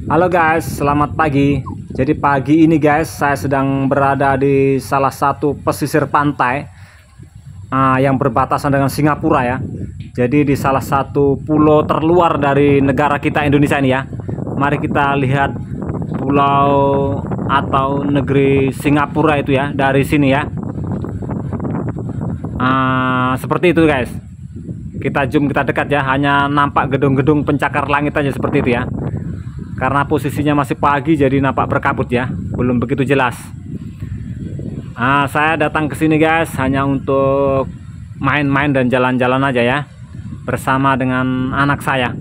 Halo guys, selamat pagi. Jadi pagi ini guys, saya sedang berada di salah satu pesisir pantai yang berbatasan dengan Singapura ya. Jadi di salah satu pulau terluar dari negara kita Indonesia ini ya. Mari kita lihat pulau atau negeri Singapura itu ya dari sini ya. Seperti itu guys. Kita zoom, kita dekat ya, hanya nampak gedung-gedung pencakar langit aja seperti itu ya. Karena posisinya masih pagi jadi nampak berkabut ya, belum begitu jelas. Saya datang ke sini guys hanya untuk main-main dan jalan-jalan aja ya, bersama dengan anak saya.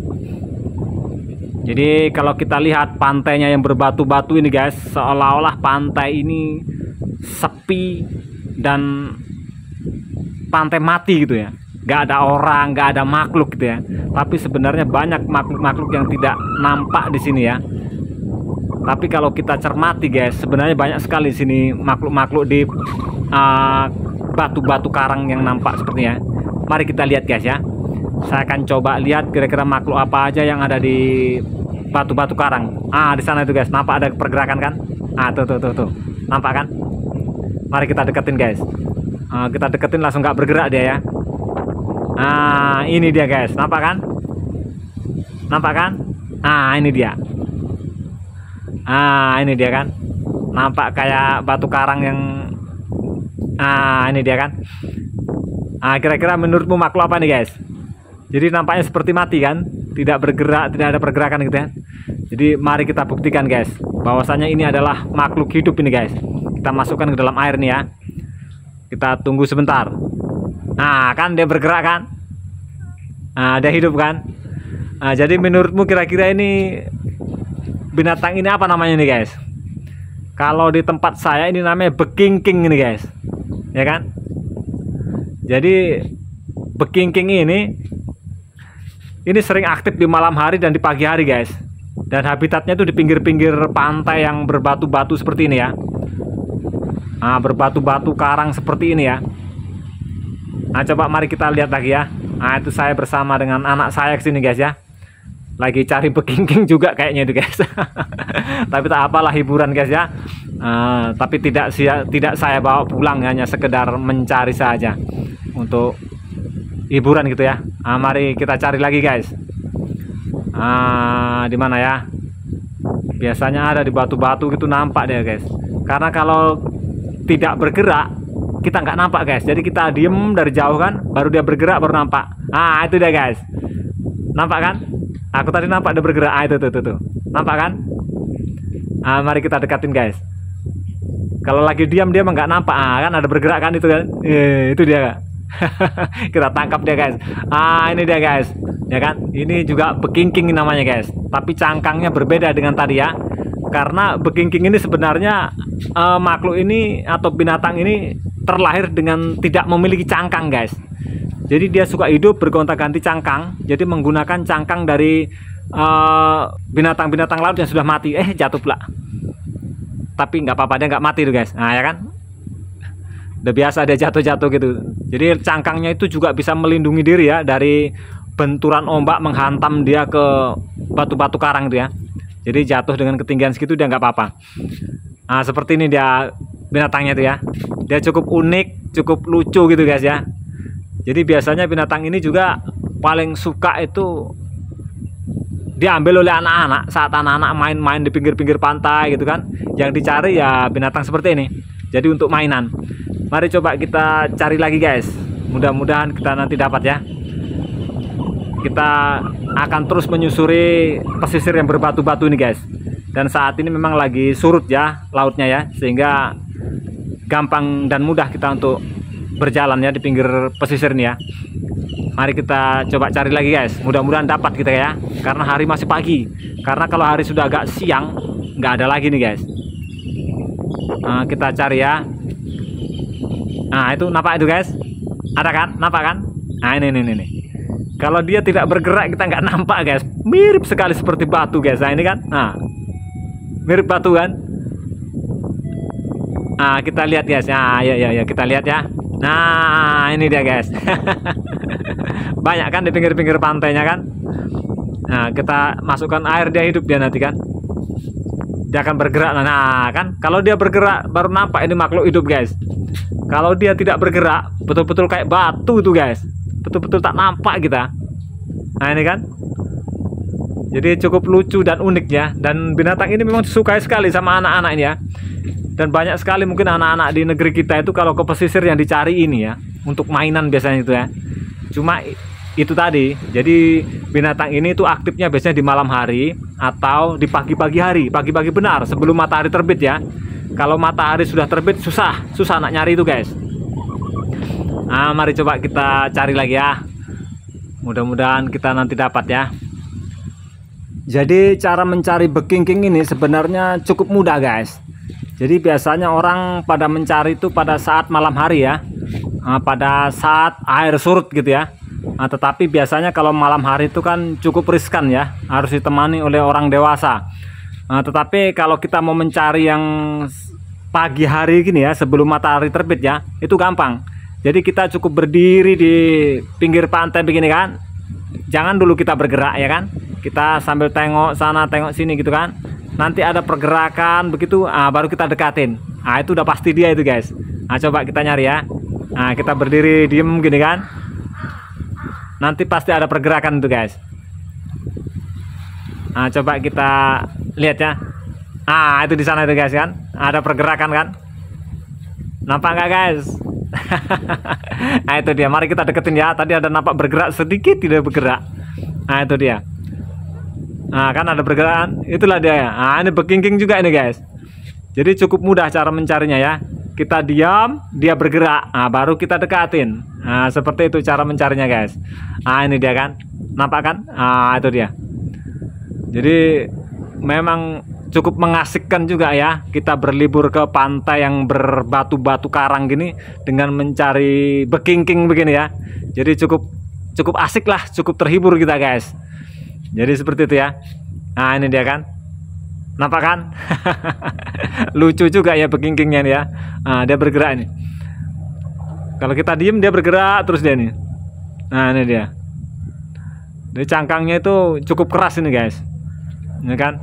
Jadi kalau kita lihat pantainya yang berbatu-batu ini guys, seolah-olah pantai ini sepi dan pantai mati gitu ya. Gak ada orang, gak ada makhluk gitu ya. Tapi sebenarnya banyak makhluk-makhluk yang tidak nampak di sini ya. Tapi kalau kita cermati guys, sebenarnya banyak sekali di sini makhluk-makhluk di batu-batu karang yang nampak sepertinya. Mari kita lihat guys ya. Saya akan coba lihat kira-kira makhluk apa aja yang ada di batu-batu karang. Di sana itu guys, nampak ada pergerakan kan? Tuh. Nampak kan? Mari kita deketin guys. Kita deketin langsung gak bergerak dia ya. Ini dia guys, nampak kan? Nampak kan? Ini dia. Ini dia kan? Nampak kayak batu karang yang ini dia kan? Kira-kira menurutmu makhluk apa nih guys? Jadi nampaknya seperti mati kan? Tidak bergerak, tidak ada pergerakan gitu ya. Jadi mari kita buktikan guys, bahwasanya ini adalah makhluk hidup ini guys. Kita masukkan ke dalam air nih ya. Kita tunggu sebentar. Kan dia bergerak kan? Dia hidup kan? Jadi menurutmu kira-kira ini binatang ini apa namanya nih guys? Kalau di tempat saya ini namanya bekingking ini guys, ya kan? Jadi bekingking ini sering aktif di malam hari dan di pagi hari guys. Dan habitatnya itu di pinggir-pinggir pantai yang berbatu-batu seperti ini ya. Berbatu-batu karang seperti ini ya. Coba mari kita lihat lagi ya. Itu saya bersama dengan anak saya kesini guys ya. Lagi cari bekingking juga kayaknya itu guys. Tapi tak apalah, hiburan guys ya. Tapi tidak saya bawa pulang, hanya sekedar mencari saja untuk hiburan gitu ya. Mari kita cari lagi guys. Di mana ya? Biasanya ada di batu-batu gitu, nampak deh guys. Karena kalau tidak bergerak kita nggak nampak guys. Jadi kita diem dari jauh kan, baru dia bergerak baru nampak. Itu dia guys. Nampak kan? Aku tadi nampak dia bergerak. Itu. Nampak kan? Mari kita dekatin guys. Kalau lagi diam dia nggak nampak. Kan ada bergerak kan, itu kan? Itu dia. Kita tangkap dia guys. Ini dia guys. Ya kan? Ini juga bekingking namanya guys. Tapi cangkangnya berbeda dengan tadi ya. Karena bekingking ini sebenarnya makhluk ini atau binatang ini terlahir dengan tidak memiliki cangkang guys. Jadi dia suka hidup bergonta-ganti cangkang. Jadi menggunakan cangkang dari binatang-binatang laut yang sudah mati. Jatuh pula. Tapi nggak apa-apa, dia nggak mati tuh guys. Ya kan? Udah biasa dia jatuh-jatuh gitu. Jadi cangkangnya itu juga bisa melindungi diri ya dari benturan ombak menghantam dia ke batu-batu karang itu ya. Jadi jatuh dengan ketinggian segitu dia nggak apa-apa. Seperti ini dia binatangnya itu ya. Dia cukup unik, cukup lucu gitu guys ya. Jadi biasanya binatang ini juga paling suka itu diambil oleh anak-anak saat anak-anak main-main di pinggir-pinggir pantai gitu kan. Yang dicari ya binatang seperti ini. Jadi untuk mainan. Mari coba kita cari lagi guys. Mudah-mudahan kita nanti dapat ya. Kita akan terus menyusuri pesisir yang berbatu-batu ini guys. Dan saat ini memang lagi surut ya lautnya ya, sehingga gampang dan mudah kita untuk berjalan ya di pinggir pesisir ini ya. Mari kita coba cari lagi guys. Mudah-mudahan dapat kita ya, karena hari masih pagi. Karena kalau hari sudah agak siang nggak ada lagi nih guys. Kita cari ya. Itu nampak itu guys. Ada kan? Nampak kan? Ini. Kalau dia tidak bergerak kita nggak nampak guys. Mirip sekali seperti batu guys. Ini kan? Mirip batu kan? Kita lihat guys. Ya kita lihat ya. Ini dia guys. Banyak kan di pinggir-pinggir pantainya kan? Nah, kita masukkan air, dia hidup dia nanti kan. Dia akan bergerak. Nah, kan kalau dia bergerak baru nampak ini makhluk hidup, guys. Kalau dia tidak bergerak, betul-betul kayak batu itu, guys. Betul-betul tak nampak kita. Nah, ini kan. Jadi cukup lucu dan unik ya. Dan binatang ini memang disukai sekali sama anak-anak ini ya. Dan banyak sekali mungkin anak-anak di negeri kita itu kalau ke pesisir yang dicari ini ya, untuk mainan biasanya itu ya. Cuma itu tadi, jadi binatang ini tuh aktifnya biasanya di malam hari atau di pagi-pagi hari. Pagi-pagi benar sebelum matahari terbit ya. Kalau matahari sudah terbit susah nak nyari itu, guys. Nah, mari coba kita cari lagi ya. Mudah-mudahan kita nanti dapat ya. Jadi cara mencari bekingking ini sebenarnya cukup mudah, guys. Jadi biasanya orang pada mencari itu pada saat malam hari ya, pada saat air surut gitu ya. Tetapi biasanya kalau malam hari itu kan cukup riskan ya, harus ditemani oleh orang dewasa. Tetapi kalau kita mau mencari yang pagi hari gini ya, sebelum matahari terbit ya, itu gampang. Jadi kita cukup berdiri di pinggir pantai begini kan. Jangan dulu kita bergerak ya kan. Kita sambil tengok sana tengok sini gitu kan. Nanti ada pergerakan begitu, baru kita dekatin. Itu udah pasti dia itu, guys. Coba kita nyari ya. Kita berdiri diem gini kan. Nanti pasti ada pergerakan itu, guys. Coba kita lihat ya. Itu di sana itu, guys kan. Ada pergerakan kan. Nampak nggak, guys? Itu dia. Mari kita deketin ya. Tadi ada nampak bergerak sedikit, tidak bergerak. Itu dia. Kan ada pergerakan, itulah dia ya. Ini bekingking juga ini, guys. Jadi cukup mudah cara mencarinya ya. Kita diam, dia bergerak, baru kita dekatin. Seperti itu cara mencarinya, guys. Ini dia kan, nampak kan? Itu dia. Jadi memang cukup mengasihkan juga ya. Kita berlibur ke pantai yang berbatu-batu karang gini dengan mencari bekingking begini ya. Jadi cukup asik lah, cukup terhibur kita, guys. Jadi seperti itu ya. Ini dia kan. Nampak kan? Lucu juga ya bekingkingnya nih ya. Dia bergerak nih. Kalau kita diem dia bergerak terus dia nih. Ini dia. Jadi cangkangnya itu cukup keras ini, guys. Ini kan.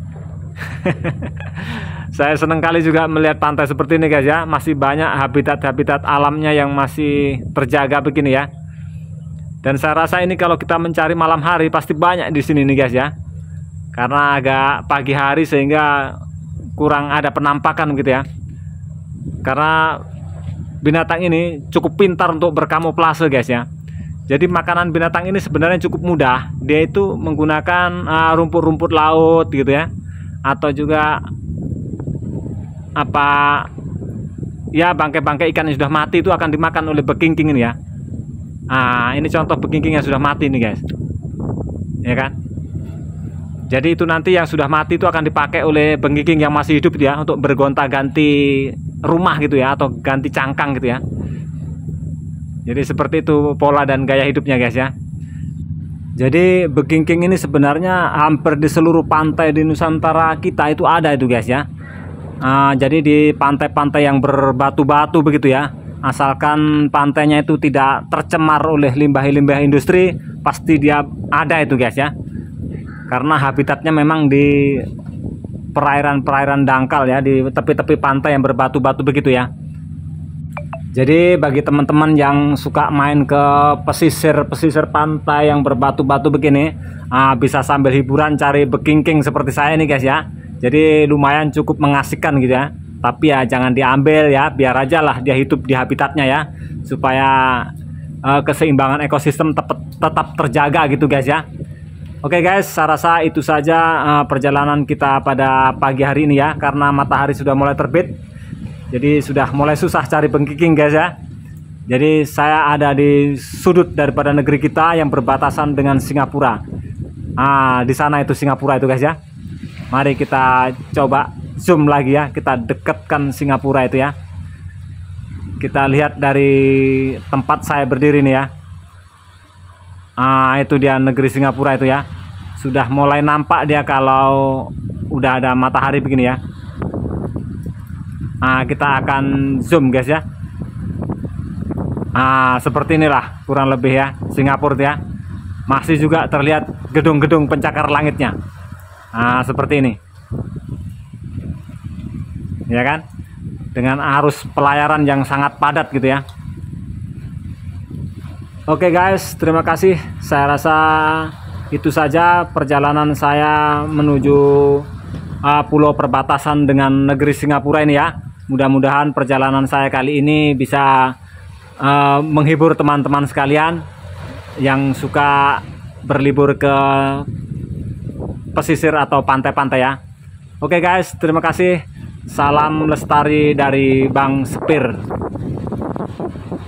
Saya senang kali juga melihat pantai seperti ini, guys ya. Masih banyak habitat-habitat alamnya yang masih terjaga begini ya. Dan saya rasa ini kalau kita mencari malam hari pasti banyak di sini nih, guys ya. Karena agak pagi hari sehingga kurang ada penampakan gitu ya. Karena binatang ini cukup pintar untuk berkamuflase, guys ya. Jadi makanan binatang ini sebenarnya cukup mudah. Dia itu menggunakan rumput-rumput laut gitu ya. Atau juga ya bangkai-bangkai ikan yang sudah mati itu akan dimakan oleh bekingking ini ya. Ini contoh bekingking yang sudah mati nih, guys. Ya kan? Jadi itu nanti yang sudah mati itu akan dipakai oleh bekingking yang masih hidup ya untuk bergonta-ganti rumah gitu ya, atau ganti cangkang gitu ya. Jadi seperti itu pola dan gaya hidupnya, guys ya. Jadi bekingking ini sebenarnya hampir di seluruh pantai di Nusantara kita itu ada itu, guys ya. Jadi di pantai-pantai yang berbatu-batu begitu ya. Asalkan pantainya itu tidak tercemar oleh limbah-limbah industri, pasti dia ada itu, guys ya. Karena habitatnya memang di perairan-perairan dangkal ya, di tepi-tepi pantai yang berbatu-batu begitu ya. Jadi bagi teman-teman yang suka main ke pesisir pantai yang berbatu-batu begini, bisa sambil hiburan cari bekingking seperti saya nih, guys ya. Jadi lumayan cukup mengasihkan gitu ya. Tapi ya jangan diambil ya, biar aja lah dia hidup di habitatnya ya, supaya keseimbangan ekosistem tetap terjaga gitu, guys ya. Oke, guys, saya rasa itu saja perjalanan kita pada pagi hari ini ya, karena matahari sudah mulai terbit. Jadi sudah mulai susah cari bekingking, guys ya. Jadi saya ada di sudut daripada negeri kita yang berbatasan dengan Singapura. Di sana itu Singapura itu, guys ya. Mari kita coba zoom lagi ya, kita dekatkan Singapura itu ya. Kita lihat dari tempat saya berdiri nih ya. Itu dia negeri Singapura itu ya. Sudah mulai nampak dia kalau udah ada matahari begini ya. Kita akan zoom, guys ya. Seperti inilah kurang lebih ya Singapura ya. masih juga terlihat gedung-gedung pencakar langitnya. Nah, seperti ini. Ya kan? Dengan arus pelayaran yang sangat padat gitu ya. Oke guys, terima kasih. Saya rasa itu saja perjalanan saya menuju pulau perbatasan dengan negeri Singapura ini ya. Mudah-mudahan perjalanan saya kali ini bisa menghibur teman-teman sekalian yang suka berlibur ke pesisir atau pantai-pantai ya. Oke guys, terima kasih. Salam lestari dari Bang Sepir.